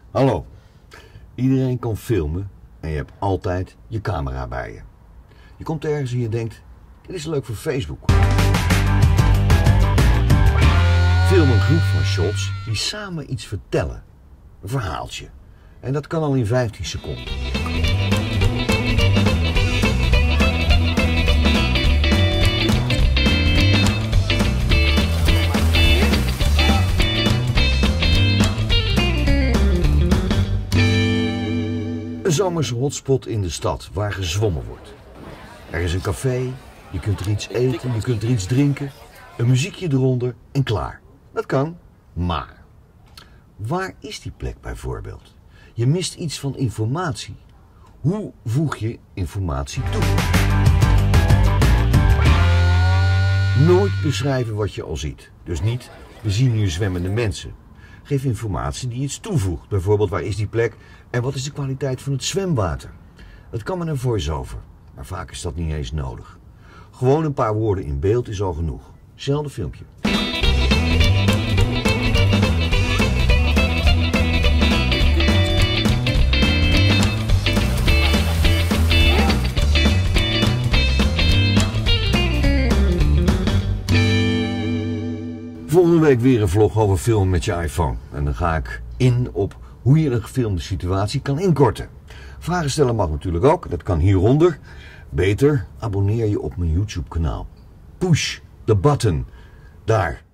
Hallo, iedereen kan filmen en je hebt altijd je camera bij je. Je komt ergens en je denkt, dit is leuk voor Facebook. Film een groep van shots die samen iets vertellen. Een verhaaltje. En dat kan al in 15 seconden. Een zomerse hotspot in de stad waar gezwommen wordt. Er is een café, je kunt er iets eten, je kunt er iets drinken, een muziekje eronder en klaar. Dat kan, maar waar is die plek bijvoorbeeld? Je mist iets van informatie. Hoe voeg je informatie toe? Nooit beschrijven wat je al ziet. Dus niet, we zien hier zwemmende mensen. Geef informatie die iets toevoegt. Bijvoorbeeld, waar is die plek en wat is de kwaliteit van het zwemwater? Dat kan met een voice-over, maar vaak is dat niet eens nodig. Gewoon een paar woorden in beeld is al genoeg. Zelfde filmpje. Volgende week weer een vlog over filmen met je iPhone. En dan ga ik in op hoe je een gefilmde situatie kan inkorten. Vragen stellen mag natuurlijk ook, dat kan hieronder. Beter, abonneer je op mijn YouTube kanaal. Push the button. Daar.